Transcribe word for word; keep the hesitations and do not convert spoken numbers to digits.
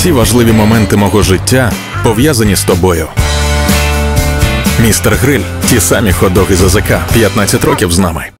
Всі важливі моменти мого життя пов'язані з тобою. Містер Гриль – ті самі хот-доги з АЗК. п'ятнадцять років з нами.